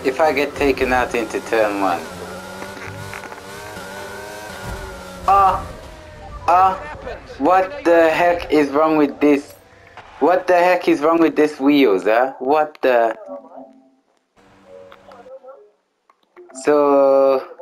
If I get taken out into turn 1. What the heck is wrong with this? What the heck is wrong with this wheels, huh? What the... So...